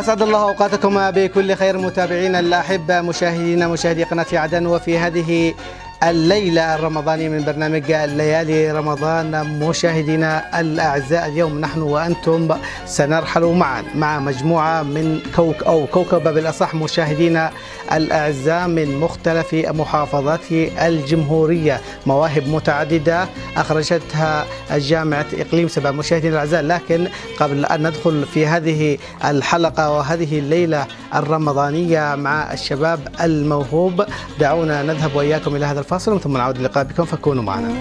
أسعد الله أوقاتكم بكل خير متابعينا الأحبة، مشاهدي قناة عدن، وفي هذه الليلة الرمضانية من برنامج ليالي رمضان. مشاهدينا الأعزاء، اليوم نحن وأنتم سنرحل معا مع مجموعة من كوكب بالأصح مشاهدينا الأعزاء من مختلف محافظات الجمهورية، مواهب متعددة أخرجتها جامعة إقليم سبا. مشاهدينا الأعزاء، لكن قبل أن ندخل في هذه الحلقة وهذه الليلة الرمضانية مع الشباب الموهوب، دعونا نذهب وإياكم إلى هذا الفاصل ثم نعود اللقاء بكم، فكونوا معنا.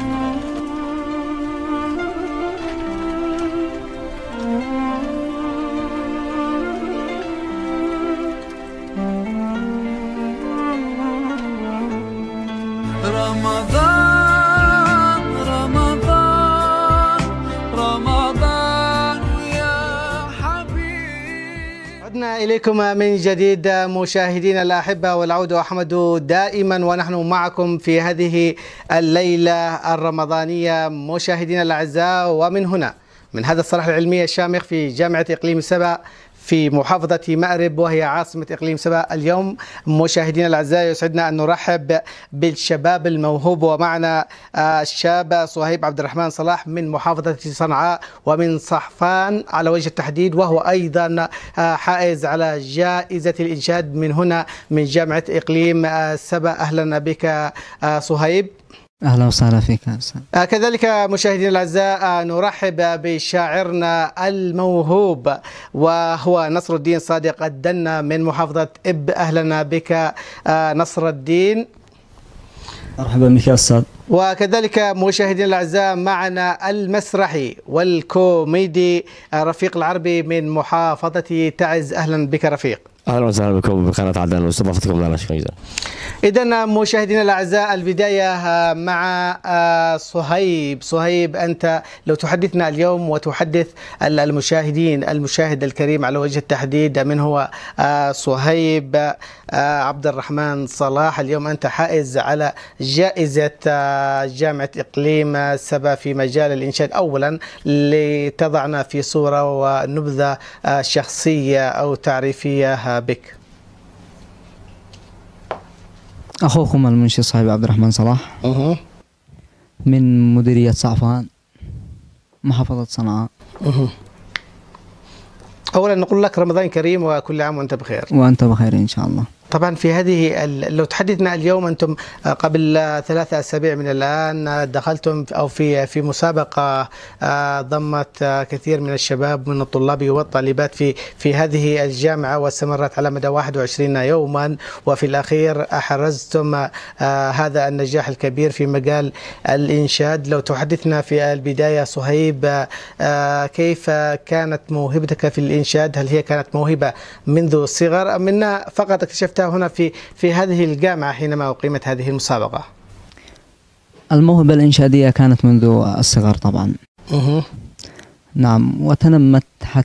إليكم من جديد مشاهدينا الأحبة، والعود أحمد دائما ونحن معكم في هذه الليلة الرمضانية مشاهدينا الأعزاء. ومن هنا من هذا الصرح العلمي الشامخ في جامعة إقليم سبا في محافظة مأرب وهي عاصمة إقليم سبا، اليوم مشاهدينا الأعزاء يسعدنا أن نرحب بالشباب الموهوب، ومعنا الشاب صهيب عبد الرحمن صلاح من محافظة صنعاء ومن صحفان على وجه التحديد، وهو أيضا حائز على جائزة الإنشاد من هنا من جامعة إقليم سبا. أهلا بك صهيب. أهلا وسهلا فيك. كذلك مشاهدينا الأعزاء نرحب بشاعرنا الموهوب وهو نصر الدين صادق الدنا من محافظة إب. أهلا بك نصر الدين. مرحبا بك يا أستاذ. وكذلك مشاهدينا الأعزاء معنا المسرحي والكوميدي رفيق العربي من محافظة تعز. أهلا بك رفيق. اهلا وسهلا بكم بقناه عدن واستضافتكم لنا، شكرا جزيلا. إذا مشاهدينا الأعزاء، البداية مع صهيب، أنت لو تحدثنا اليوم وتحدث المشاهد الكريم على وجه التحديد من هو صهيب عبد الرحمن صلاح. اليوم أنت حائز على جائزة جامعة إقليم سبا في مجال الإنشاد. أولا لتضعنا في صورة ونبذة شخصية أو تعريفية بك. أخوكم المنشد صهيب عبد الرحمن صلاح من مديرية صعفان محافظة صنعاء. أولا نقول لك رمضان كريم وكل عام وأنت بخير. وأنت بخير إن شاء الله. طبعا في هذه لو تحدثنا اليوم، أنتم قبل 3 أسابيع من الآن دخلتم أو في مسابقة ضمت كثير من الشباب من الطلاب والطالبات في هذه الجامعة، واستمرت على مدى 21 يوما، وفي الأخير أحرزتم هذا النجاح الكبير في مجال الإنشاد. لو تحدثنا في البداية صهيب، كيف كانت موهبتك في الإنشاد؟ هل هي كانت موهبة منذ الصغر أم أن فقط اكتشفتها هنا في هذه الجامعة حينما أقيمت هذه المسابقة؟ الموهبة الإنشادية كانت منذ الصغر طبعا. نعم، وتنمت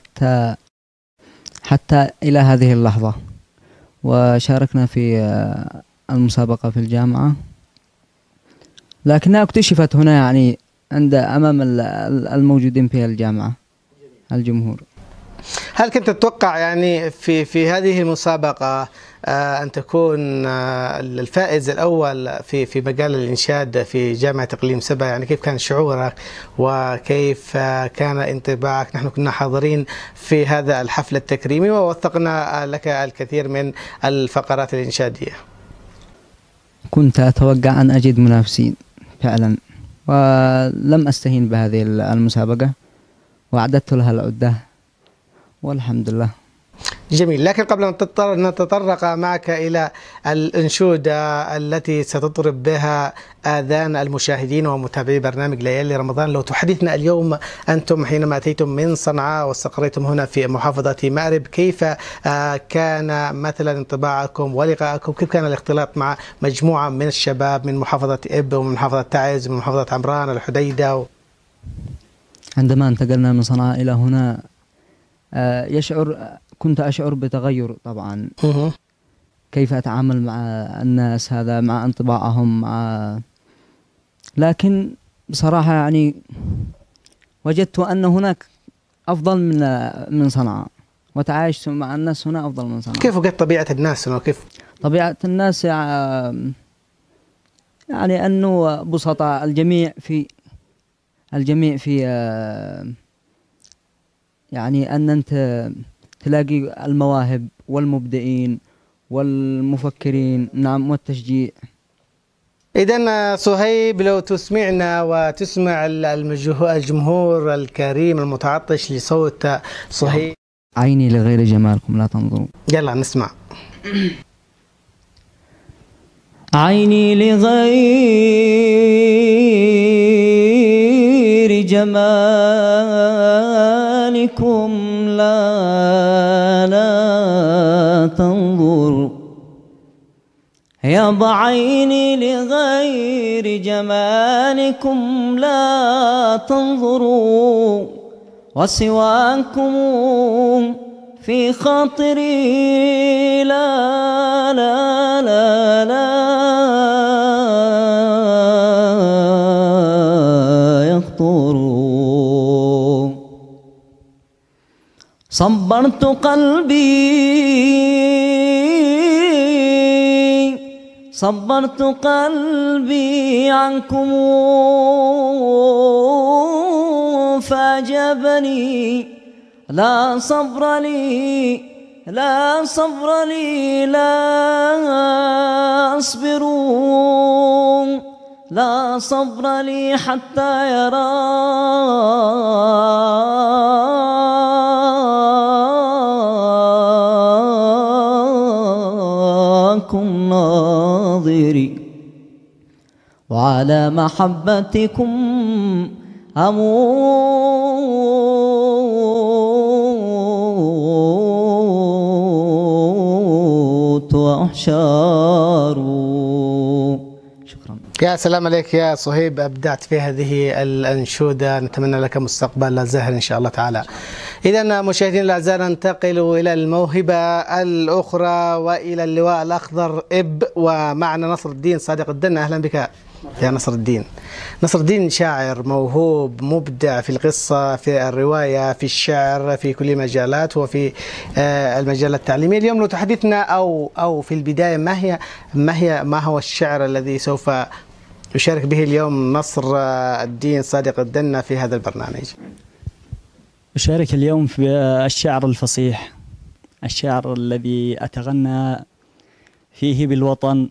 حتى إلى هذه اللحظة، وشاركنا في المسابقة في الجامعة، لكنها اكتشفت هنا يعني أمام الموجودين في الجامعة الجمهور. هل كنت تتوقع يعني في هذه المسابقة أن تكون الفائز الأول في مجال الإنشاد في جامعة إقليم سبا؟ يعني كيف كان شعورك وكيف كان انطباعك؟ نحن كنا حاضرين في هذا الحفل التكريمي ووثقنا لك الكثير من الفقرات الإنشادية. كنت أتوقع أن أجد منافسين فعلا، ولم أستهين بهذه المسابقة وأعددت لها العدة والحمد لله. جميل. لكن قبل أن نتطرق معك إلى الأنشودة التي ستطرب بها آذان المشاهدين ومتابعي برنامج ليالي رمضان، لو تحدثنا اليوم أنتم حينما أتيتم من صنعاء واستقريتم هنا في محافظة مأرب، كيف كان مثلا انطباعكم ولقاءكم؟ كيف كان الاختلاط مع مجموعة من الشباب من محافظة إب ومن محافظة تعز ومن محافظة عمران الحديدة؟ عندما انتقلنا من صنعاء إلى هنا كنت أشعر بتغير طبعا. كيف أتعامل مع الناس، هذا مع انطباعهم، لكن بصراحة يعني وجدت أن هناك أفضل من صنعاء، وتعايشت مع الناس هنا أفضل من صنعاء. كيف وقت طبيعة الناس هنا وكيف؟ طبيعة الناس يعني أنه بسطاء، الجميع في يعني أن أنت تلاقي المواهب والمبدعين والمفكرين، نعم، والتشجيع. إذن صهيب، لو تسمعنا وتسمع الجمهور الكريم المتعطش لصوت صهيب. عيني لغير جمالكم لا تنظروا. يلا نسمع. عيني لغير جمالكم لا تنظر، يا عيني لغير جمالكم لا تنظروا، وسواكم في خاطري لا يخطر. صبرت قلبي عنكم فأجابني، لا صبر لي لا أصبر، لا صبر لي حتى يراكم ناظري، وعلى محبتكم أموت وأحشر. شكرا. يا سلام عليك يا صهيب، أبدعت في هذه الأنشودة، نتمنى لك مستقبل زاهر إن شاء الله تعالى. إذا مشاهدينا الأعزاء، ننتقل إلى الموهبة الأخرى وإلى اللواء الأخضر ومعنا نصر الدين صادق الدنة. أهلا بك يا نصر الدين. نصر الدين شاعر موهوب مبدع في القصة، في الرواية، في الشعر، في كل مجالات، وفي المجال التعليمي. اليوم لو تحدثنا أو في البداية ما هو الشعر الذي سوف يشارك به اليوم نصر الدين صادق الدنة في هذا البرنامج؟ أشارك اليوم في الشعر الفصيح، الشعر الذي أتغنى فيه بالوطن،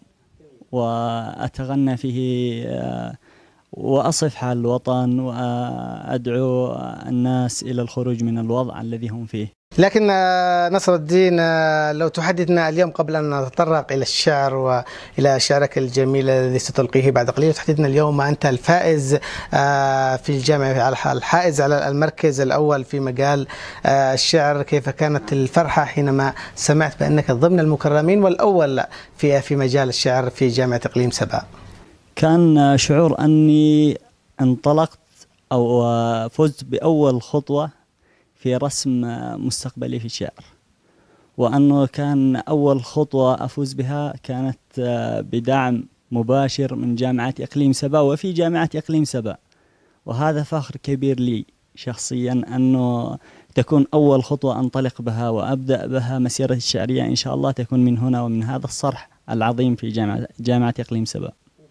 وأتغنى فيه وأصف حال الوطن، وأدعو الناس إلى الخروج من الوضع الذي هم فيه. لكن نصر الدين، لو تحدثنا اليوم قبل أن نتطرق إلى الشعر وإلى شعرك الجميل الذي ستلقيه بعد قليل، تحدثنا اليوم أنت الفائز في الجامعة، الحائز على المركز الأول في مجال الشعر. كيف كانت الفرحة حينما سمعت بأنك ضمن المكرمين والأول في مجال الشعر في جامعة إقليم سبا؟ كان شعور أني انطلقت أو فزت بأول خطوة في رسم مستقبلي في الشعر، وأنه كان أول خطوة أفوز بها كانت بدعم مباشر من جامعة إقليم سبا وفي جامعة إقليم سبا، وهذا فخر كبير لي شخصيا أنه تكون أول خطوة أنطلق بها وأبدأ بها مسيرتي الشعرية إن شاء الله تكون من هنا ومن هذا الصرح العظيم في جامعة إقليم سبا.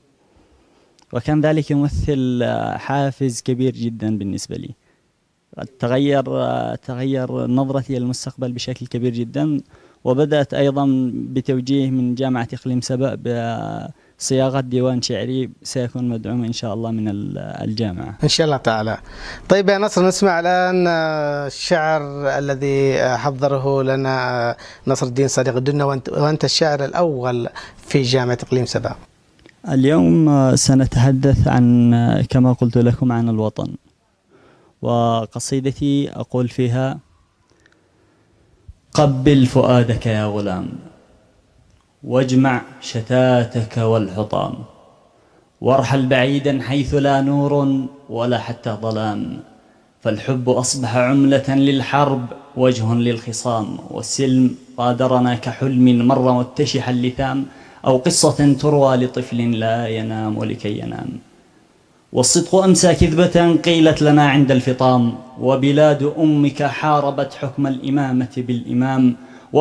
وكان ذلك يمثل حافز كبير جدا بالنسبة لي. تغير نظرتي للمستقبل بشكل كبير جدا، وبدأت أيضا بتوجيه من جامعة إقليم سبا بصياغة ديوان شعري سيكون مدعوم إن شاء الله من الجامعة إن شاء الله تعالى. طيب يا نصر، نسمع الآن الشعر الذي حضره لنا نصر الدين صادق الدنة، وأنت الشاعر الأول في جامعة إقليم سبا. اليوم سنتحدث عن، كما قلت لكم، عن الوطن، وقصيدتي أقول فيها: قبل فؤادك يا غلام، واجمع شتاتك والحطام، وارحل بعيدا حيث لا نور ولا حتى ظلام، فالحب أصبح عملة للحرب وجه للخصام، والسلم غادرنا كحلم مر متشح اللثام، أو قصة تروى لطفل لا ينام لكي ينام. والصدق أمسى كذبة قيلت لنا عند الفطام، وبلاد أمك حاربت حكم الإمامة بالإمام،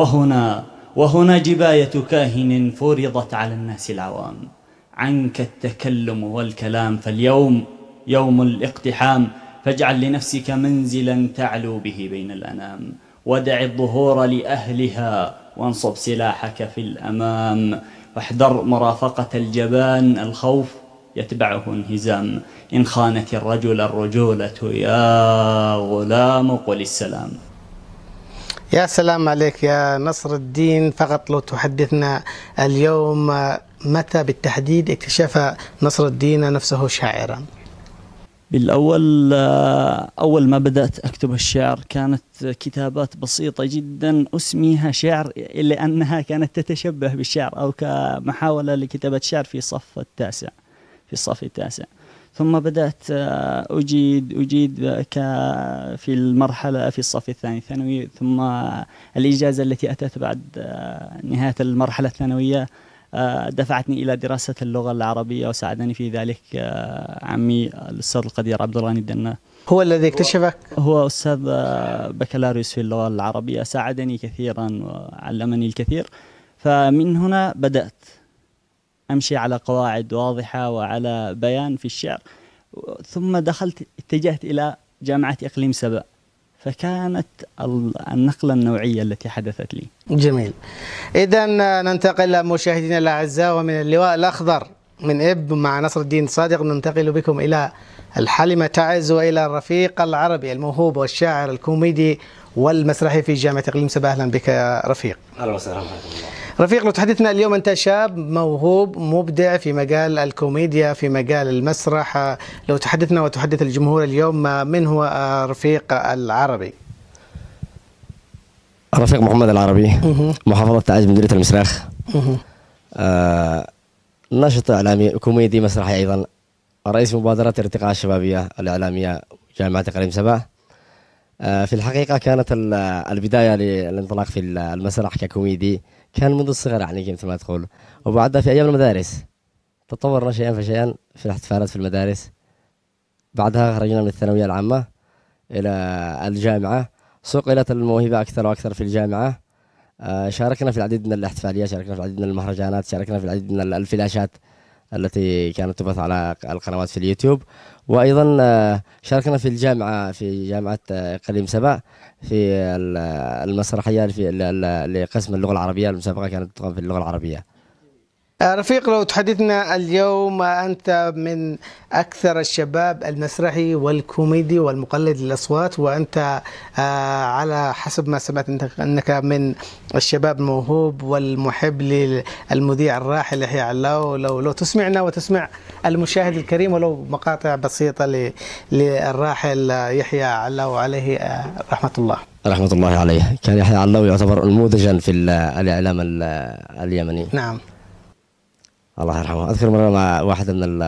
وهنا جباية كاهن فرضت على الناس العوام. عنك التكلم والكلام، فاليوم يوم الاقتحام، فاجعل لنفسك منزلا تعلو به بين الأنام، ودع الظهور لأهلها وانصب سلاحك في الأمام، واحذر مرافقة الجبان، الخوف يتبعه انهزام، إن خانت الرجل الرجولة يا غلام قل السلام. يا سلام عليك يا نصر الدين. فقط لو تحدثنا اليوم متى بالتحديد اكتشف نصر الدين نفسه شاعرا؟ بالأول أول ما بدأت أكتب الشعر كانت كتابات بسيطة جدا أسميها شعر، لأنها كانت تتشبه بالشعر أو كمحاولة لكتابة شعر في الصف التاسع. ثم بدأت أجيد في المرحلة في الصف الثاني ثانوي، ثم الإجازة التي أتت بعد نهاية المرحلة الثانوية دفعتني إلى دراسة اللغة العربية، وساعدني في ذلك عمي الأستاذ القدير عبد الغني الدنا. هو الذي اكتشفك؟ هو أستاذ بكالوريوس في اللغة العربية، ساعدني كثيرا وعلمني الكثير. فمن هنا بدأت أمشي على قواعد واضحة وعلى بيان في الشعر. ثم اتجهت إلى جامعة إقليم سبأ، فكانت النقلة النوعية التي حدثت لي. جميل. إذا ننتقل مشاهدينا الأعزاء، ومن اللواء الأخضر من إب مع نصر الدين صادق ننتقل بكم إلى الحلمة تعز وإلى الرفيق العربي الموهوب والشاعر الكوميدي والمسرحي في جامعة إقليم سبأ. أهلا بك يا رفيق. اهلا وسهلا. رفيق، لو تحدثنا اليوم، أنت شاب موهوب مبدع في مجال الكوميديا، في مجال المسرح. لو تحدثنا وتحدث الجمهور اليوم، من هو رفيق العربي؟ رفيق محمد العربي، محافظة تعز، مديرية المسراخ. ناشط إعلامي كوميدي مسرحي أيضا، رئيس مبادرة ارتقاء الشبابية الإعلامية جامعة إقليم سبأ. في الحقيقة كانت البداية للانطلاق في المسرح ككوميدي كان منذ الصغر، يعني مثل ما تقول، وبعدها في أيام المدارس تطورنا شيئا فشيئا في الاحتفالات في المدارس. بعدها خرجنا من الثانوية العامة إلى الجامعة، صقلت الموهبة أكثر وأكثر في الجامعة. شاركنا في العديد من الاحتفاليات، شاركنا في العديد من المهرجانات، شاركنا في العديد من الفلاشات التي كانت تبث على القنوات في اليوتيوب. وأيضا شاركنا في الجامعة، في جامعة إقليم سبأ، في المسرحية لقسم اللغة العربية. المسابقة كانت تقام في اللغة العربية. رفيق، لو تحدثنا اليوم، أنت من أكثر الشباب المسرحي والكوميدي والمقلد للأصوات، وأنت على حسب ما سمعت أنك من الشباب الموهوب والمحب للمذيع الراحل يحيى علاو. لو تسمعنا وتسمع المشاهد الكريم ولو مقاطع بسيطة للراحل يحيى علاو عليه رحمة الله. رحمة الله عليه. كان يحيى علاو يعتبر نموذجا في الإعلام اليمني. نعم، الله يرحمه. أذكر مرة مع واحدة من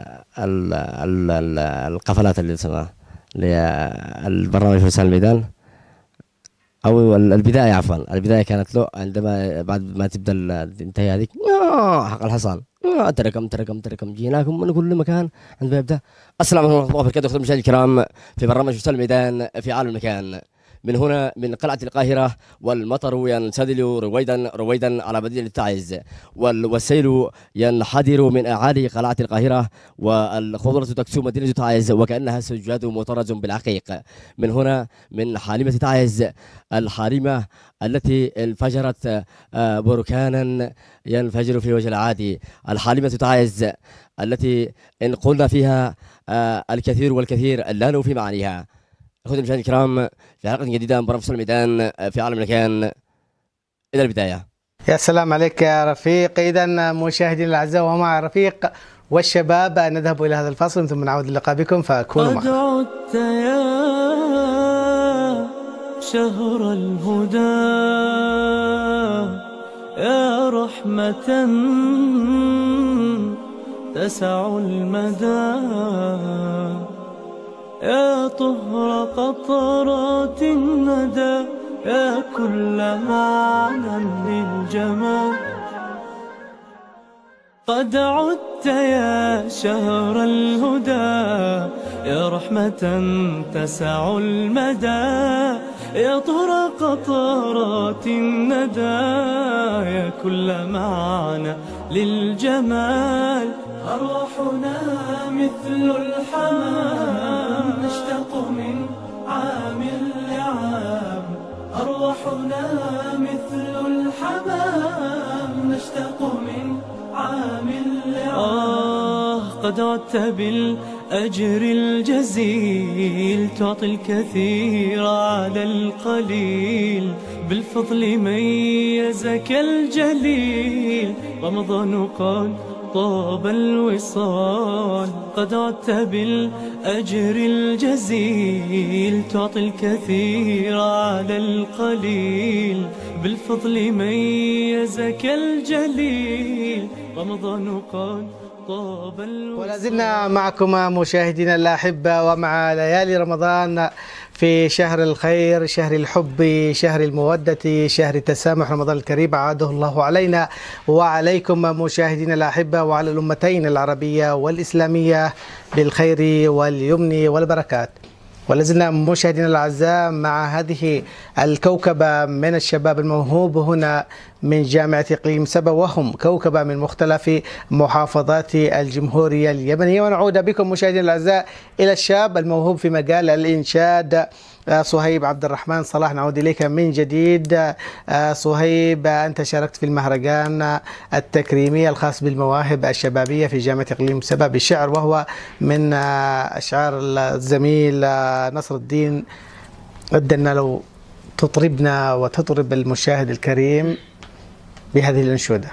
القفلات اللي اسمها للبرنامج في وسائل الميدان، أو البداية، عفوا البداية كانت له عندما بعد ما تبدأ الانتهاء هذيك حق الحصان، تركم جيناكم من كل مكان. عندما يبدأ السلام عليكم ورحمة الله وبركاته، أخوة المشاهدين الكرام، في برنامج وسائل الميدان في عالم المكان، من هنا من قلعة القاهرة، والمطر ينسدل رويدا على مدينة تعز، والسيل ينحدر من أعالي قلعة القاهرة، والخضرة تكسو مدينة تعز وكأنها سجاد مطرز بالعقيق. من هنا من حالمة تعز، الحالمة التي انفجرت بركانا ينفجر في وجه العادي، الحالمة تعز التي إن قلنا فيها الكثير والكثير لا نوفي معانيها. أخوتي المشاهدين الكرام، في حلقة جديدة من برنامج وسائل الميدان في عالم المكان، إلى البداية. يا سلام عليك يا رفيق. إذا مشاهدينا الأعزاء، ومع رفيق والشباب نذهب إلى هذا الفاصل ثم نعود اللقاء بكم، فكونوا معنا. قد عدت يا شهر الهدى، يا رحمة تسع المدى، يا طهر قطرات الندى، يا كل معنى للجمال. قد عدت يا شهر الهدى، يا رحمة تسع المدى، يا طهر قطرات الندى، يا كل معنى للجمال. أرواحنا مثل الحمام، نشتاق من عام لعام. أرواحنا مثل الحمام، نشتاق من عام لعام. قد عدت بالأجر الجزيل، تعطي الكثير على القليل، بالفضل ميزك الجليل. رمضان قد طاب الوصال، قد عدت بالأجر الجزيل، تعطي الكثير على القليل، بالفضل ميزك الجليل. رمضان قد طاب الوصال. ولا زلنا معكم مشاهدينا الأحبة ومع ليالي رمضان في شهر الخير، شهر الحب، شهر المودة، شهر التسامح. رمضان الكريم عاده الله علينا وعليكم مشاهدينا الأحبة وعلى الأمتين العربية والإسلامية بالخير واليمن والبركات. ولازلنا مشاهدينا الأعزاء مع هذه الكوكبة من الشباب الموهوب هنا من جامعة إقليم سبا، وهم كوكبة من مختلف محافظات الجمهورية اليمنية. ونعود بكم مشاهدينا الأعزاء إلى الشاب الموهوب في مجال الإنشاد صهيب عبد الرحمن صلاح. نعود إليك من جديد. صهيب، أنت شاركت في المهرجان التكريمي الخاص بالمواهب الشبابية في جامعة إقليم سبا بالشعر، وهو من أشعار الزميل نصر الدين. ودنا لو تطربنا وتطرب المشاهد الكريم بهذه الأنشودة.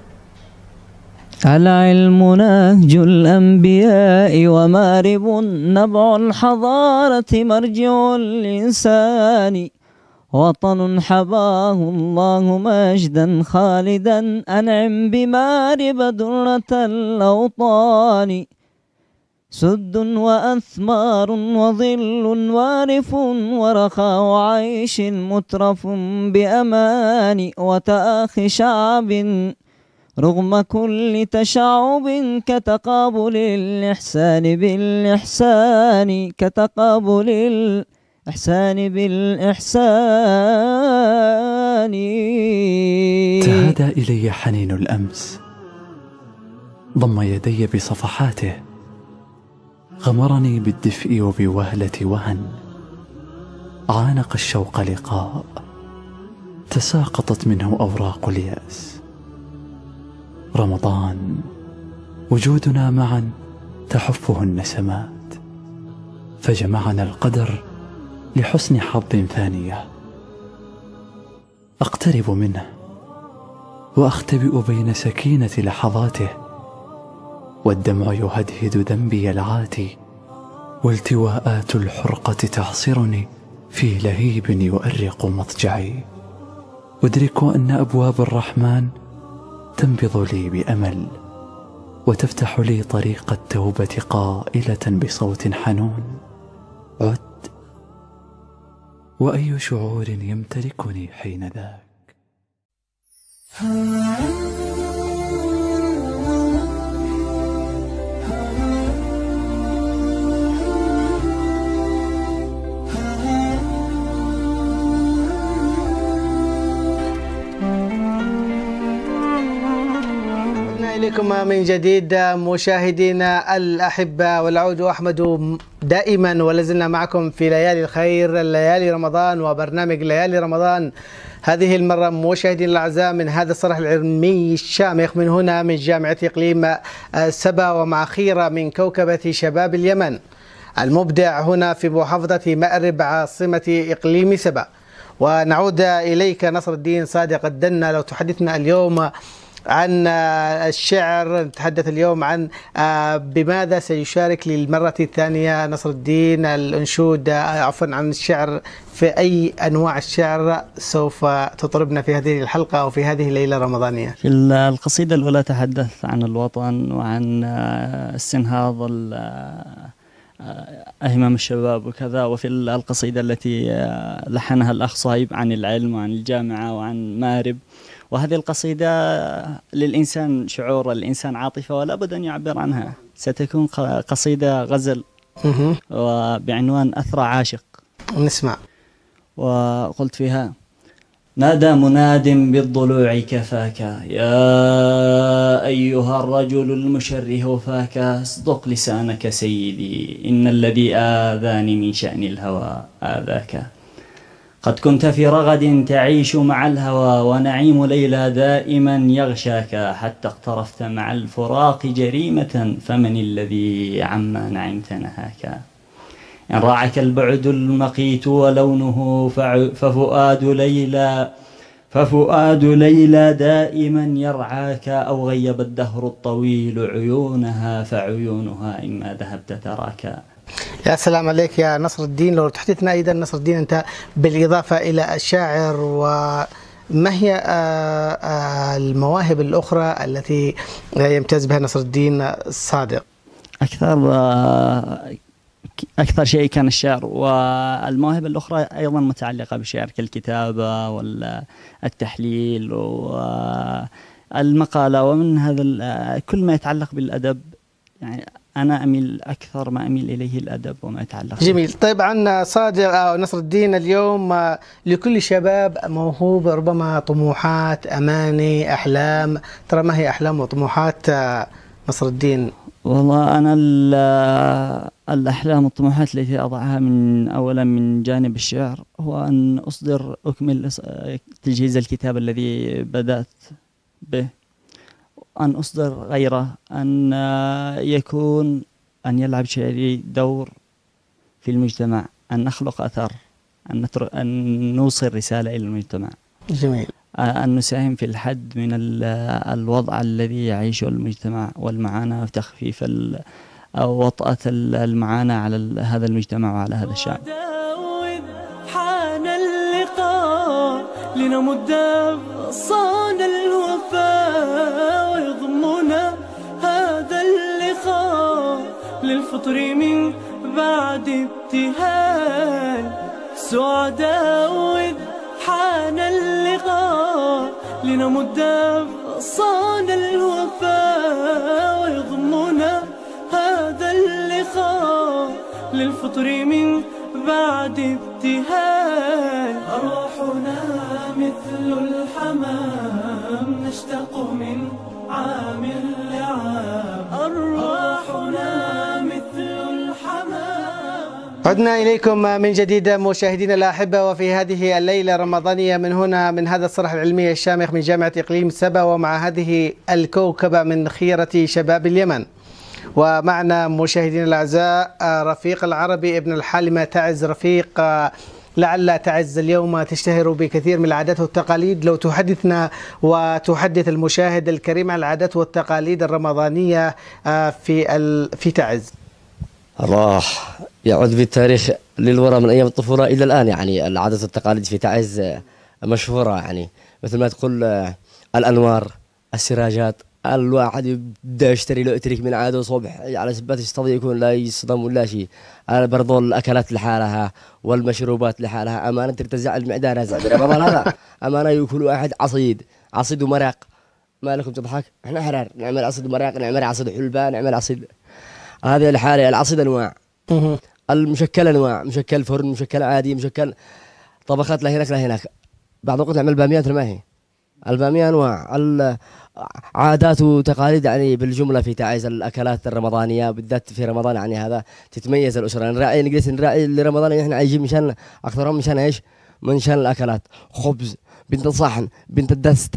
العلم نهج الأنبياء ومارب نبع الحضارة، مرجع الإنسان وطن حباه الله مجدا خالدا، أنعم بمارب درة الأوطان. سد وأثمار وظل وارف ورخاء عيش مترف بأمان، وتآخي شعب رغم كل تشعب، كتقابل الإحسان بالإحسان، كتقابل الإحسان بالإحسان. تهادى إلي حنين الأمس، ضم يدي بصفحاته، غمرني بالدفء وبوهلة وهن، عانق الشوق لقاء، تساقطت منه أوراق اليأس. رمضان وجودنا معا تحفه النسمات، فجمعنا القدر لحسن حظ ثانية. أقترب منه وأختبئ بين سكينة لحظاته، والدمع يهدهد ذنبي العاتي، والتواءات الحرقة تعصرني في لهيب يؤرق مضجعي. أدرك أن أبواب الرحمن تنبض لي بأمل، وتفتح لي طريق التوبة قائلة بصوت حنون: عد. وأي شعور يمتلكني حين ذاك؟ إليكم من جديد مشاهدينا الأحبة، والعود أحمد دائما ولازلنا معكم في ليالي الخير، ليالي رمضان وبرنامج ليالي رمضان. هذه المرة مشاهدينا الأعزاء من هذا الصرح العلمي الشامخ من هنا من جامعة إقليم سبا، ومع خيرة من كوكبة شباب اليمن المبدع هنا في محافظة مأرب عاصمة إقليم سبا. ونعود إليك نصر الدين صادق الدنة، لو تحدثنا اليوم عن الشعر، نتحدث اليوم عن بماذا سيشارك للمرة الثانية نصر الدين الأنشود، عفوا عن الشعر، في أي أنواع الشعر سوف تطربنا في هذه الحلقة أو في هذه الليلة الرمضانية؟ في القصيدة الأولى تحدث عن الوطن وعن استنهاض أهمم الشباب وكذا، وفي القصيدة التي لحنها الأخ صهيب عن العلم وعن الجامعة وعن مأرب وهذه القصيدة للإنسان شعور، الإنسان عاطفة ولا بد أن يعبر عنها. ستكون قصيدة غزل وبعنوان أثرى عاشق. نسمع. وقلت فيها: نادى مناد بالضلوع كفاك يا أيها الرجل المشره فاك، اصدق لسانك سيدي إن الذي آذاني من شأن الهوى آذاك. قد كنت في رغد تعيش مع الهوى ونعيم ليلى دائما يغشاك، حتى اقترفت مع الفراق جريمة فمن الذي عما نعمت نهاك. إن راعك البعد المقيت ولونه ففؤاد ليلى دائما يرعاك، أو غيب الدهر الطويل عيونها فعيونها إما ذهبت تراك. يا سلام عليك يا نصر الدين. لو تحدثنا أيضا نصر الدين أنت بالإضافة إلى الشاعر، وما هي المواهب الأخرى التي يمتاز بها نصر الدين الصادق؟ أكثر شيء كان الشعر، والمواهب الأخرى أيضا متعلقة بالشعر كالكتابة والتحليل والمقالة، ومن هذا كل ما يتعلق بالأدب. يعني أنا أميل أكثر ما أميل إليه الأدب وما يتعلق. جميل. طيب عن صادق أو نصر الدين اليوم، لكل شباب موهوب ربما طموحات، أماني، أحلام، ترى ما هي أحلام وطموحات نصر الدين؟ والله أنا الأحلام والطموحات التي أضعها أولا من جانب الشعر هو أن أكمل تجهيز الكتاب الذي بدأت به، أن أصدر غيره، أن يلعب شعري دور في المجتمع، أن نخلق أثر، أن نوصل رسالة إلى المجتمع. جميل. أن نساهم في الحد من الوضع الذي يعيشه المجتمع والمعاناة وتخفيف أو وطأة المعاناة على هذا المجتمع وعلى هذا الشعب. حان اللقاء لنمد صان الوفاء ويضمنا هذا اللقاء للفطر من بعد ابتهال. سعداء حان اللقاء لنمد صان الوفاء ويضمنا هذا اللقاء للفطر من بعد ابتهال. أرواحنا مثل الحمام نشتاق من عام لعام. أرواحنا مثل الحمام. عدنا إليكم من جديد مشاهدينا الأحبة، وفي هذه الليلة الرمضانية من هنا من هذا الصرح العلمي الشامخ من جامعة إقليم سبا، ومع هذه الكوكبة من خيرة شباب اليمن. ومعنا مشاهدينا الأعزاء رفيق العربي ابن الحالمة تعز. رفيق، لعل تعز اليوم تشتهر بكثير من العادات والتقاليد، لو تحدثنا وتحدث المشاهد الكريم عن العادات والتقاليد الرمضانية في تعز. الله يعود بالتاريخ للوراء من أيام الطفولة إلى الآن. يعني العادات والتقاليد في تعز مشهورة، يعني مثل ما تقول الأنوار، السراجات، الواحد يبدأ يشتري له اتريك من عاده صبح على سبات يستضي يكون لا يصدم ولا شيء. برضو الأكلات لحالها والمشروبات لحالها. أمانة ترتزع المعدة رزع برمضان هذا. أمانة يأكل واحد عصيد ومرق. ما لكم تضحك؟ احنا حرار نعمل عصيد ومرق، نعمل عصيد حلبان، نعمل عصيد. هذه الحالة العصيد أنواع، المشكل أنواع، مشكل فرن، مشكل عادي، مشكل طبخات لا هناك لا هناك. بعض الوقت نعمل باميات ما هي. البامية أنواع، عادات وتقاليد يعني بالجملة في تعز. الأكلات الرمضانية بالذات في رمضان يعني هذا تتميز الأسرة. نراعي لرمضان احنا عايشين مشان أكثرهم مشان ايش؟ مشان الأكلات. خبز، بنت الصحن، بنت الدست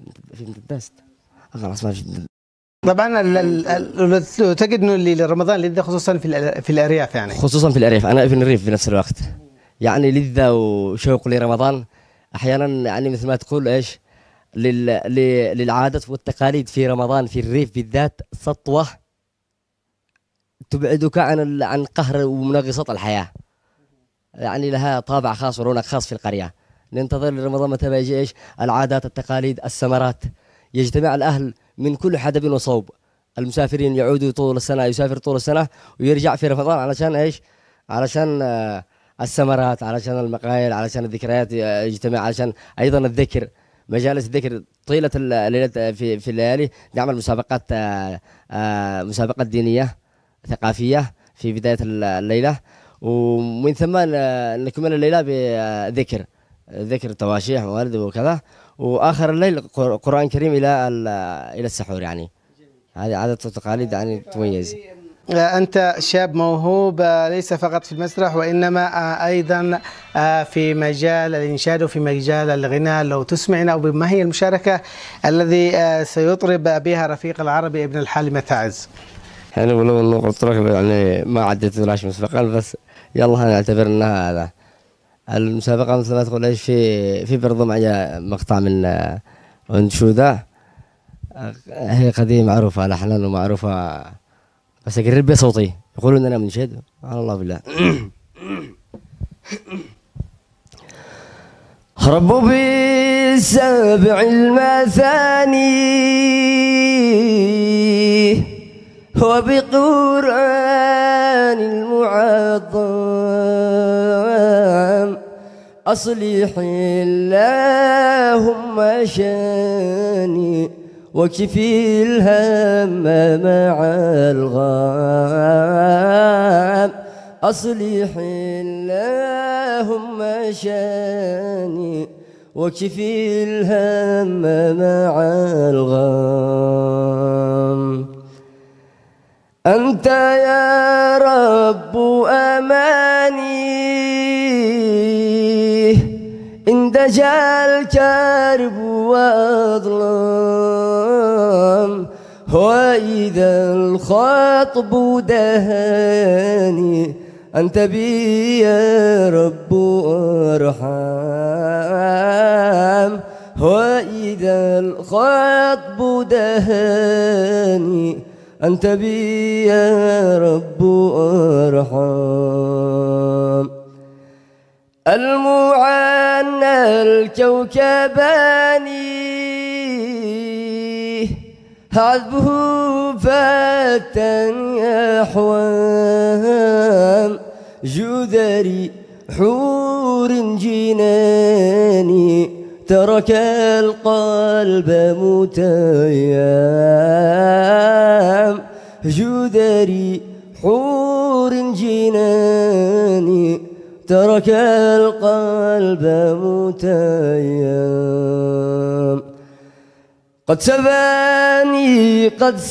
خلاص ما في. طبعا تجد انه لرمضان لذة خصوصا في الأرياف، يعني خصوصا في الأرياف. أنا ابن الريف في نفس الوقت، يعني لذة وشوق لرمضان أحيانا. يعني مثل ما تقول ايش للعادات والتقاليد في رمضان في الريف بالذات سطوة تبعدك عن قهر ومنغصات الحياة. يعني لها طابع خاص ورونق خاص في القرية. ننتظر لرمضان متى بيجي ايش؟ العادات، التقاليد، السمرات. يجتمع الأهل من كل حدب وصوب. المسافرين يعودوا طول السنة، يسافر طول السنة ويرجع في رمضان علشان ايش؟ علشان السمرات، علشان المقايل، علشان الذكريات يجتمع، علشان أيضا الذكر مجالس الذكر طيلة الليلة في الليالي. نعمل مسابقات مسابقات دينية ثقافية في بداية الليلة، ومن ثم نكمل الليلة بذكر تواشيح موالد وكذا، وآخر الليل قرآن كريم إلى السحور. يعني هذه عادة وتقاليد يعني تميز. أنت شاب موهوب ليس فقط في المسرح وإنما أيضا في مجال الإنشاد وفي مجال الغناء. لو تسمعنا أو ما هي المشاركة الذي سيطرب بها رفيق العربي ابن الحالمة تعز؟ يعني ولو انه قلت لك يعني ما عديت ولاش مسبقا، بس يلا نعتبر انها هذا المسابقة مثل ما تقول ايش في برضو معي مقطع من أنشودة هي قديمة معروفة لحنا ومعروفة، بس أقرب بصوتي يقولون أنا منشد على الله بالله. ربوا بالسبع المثاني وبقرآن المعظم أصلح اللهم شاني وكفي الهم مع الغام. أصلح اللهم شاني وكفي الهم مع الغام. أنت يا رب أماني إن دجا الكرب وأظلم، وإذا الخطب دهاني أنت بي يا رب أرحم. وإذا الخطب دهاني أنت بي يا رب أرحم. المعنى الكوكباني عذبه فتى يحوام، جذري حور جناني ترك القلب متيام. جذري حور جناني ترك القلب متيام. قد سباني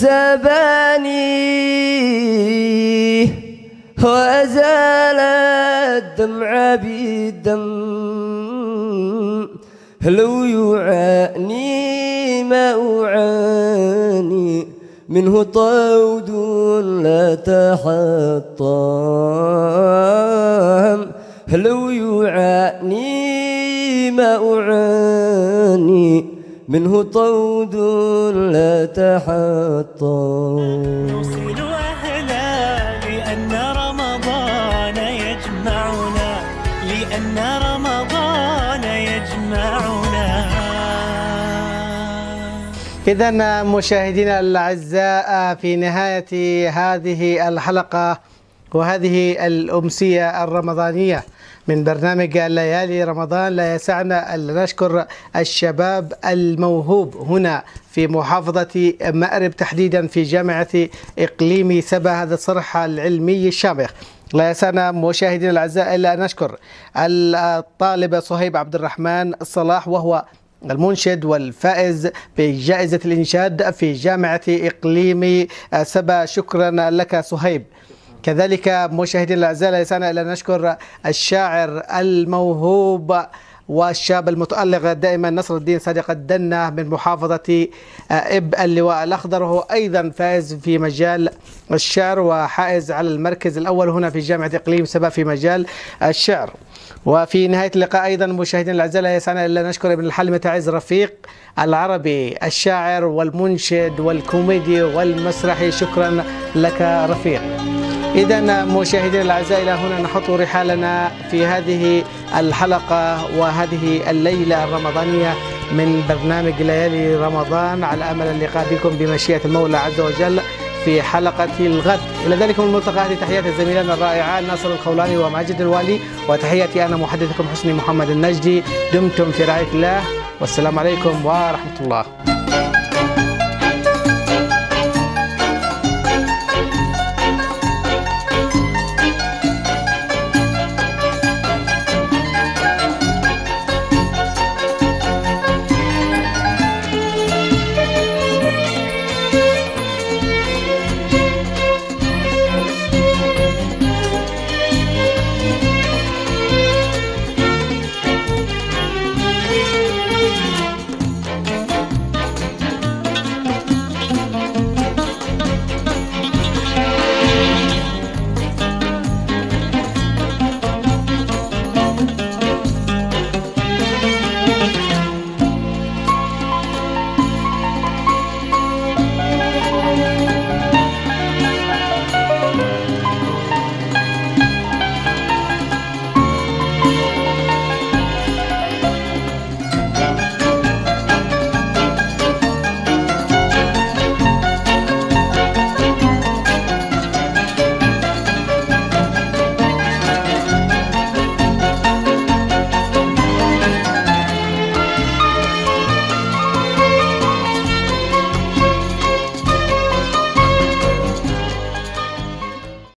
وأزال الدمع بالدم، لو يعاني ما أعاني منه طود لا تحطم. لو يعاني ما أعاني منه طود لا تحطم. نوصل أهلا لأن رمضان يجمعنا، لأن رمضان يجمعنا. إذا مشاهدينا الأعزاء في نهاية هذه الحلقة وهذه الأمسية الرمضانية من برنامج ليالي رمضان، لا يسعنا أن نشكر الشباب الموهوب هنا في محافظة مأرب تحديدا في جامعة إقليم سبا، هذا الصرح العلمي الشامخ. لا يسعنا مشاهدينا الأعزاء إلا أن نشكر الطالب صهيب عبد الرحمن الصلاح، وهو المنشد والفائز بجائزة الإنشاد في جامعة إقليم سبا. شكرا لك صهيب. كذلك مشاهدينا الأعزاء لا يسعنا إلا نشكر الشاعر الموهوب والشاب المتألق دائما نصر الدين صادق الدنة من محافظة إب اللواء الأخضر، وهو أيضا فائز في مجال الشعر وحائز على المركز الأول هنا في جامعة إقليم سبا في مجال الشعر. وفي نهاية اللقاء أيضا مشاهدينا الأعزاء لا يسعنا إلا نشكر ابن الحالمة تعز رفيق العربي الشاعر والمنشد والكوميدي والمسرحي. شكرا لك رفيق. إذا مشاهدينا الأعزاء إلى هنا نحط رحالنا في هذه الحلقة وهذه الليلة الرمضانية من برنامج ليالي رمضان، على أمل اللقاء بكم بمشيئة المولى عز وجل في حلقة الغد. إلى ذلك الملتقى، هذه تحيات الزميلان الرائعان ناصر الخولاني وماجد الوالي، وتحياتي أنا محدثكم حسني محمد النجدي. دمتم في رعاية الله. والسلام عليكم ورحمة الله.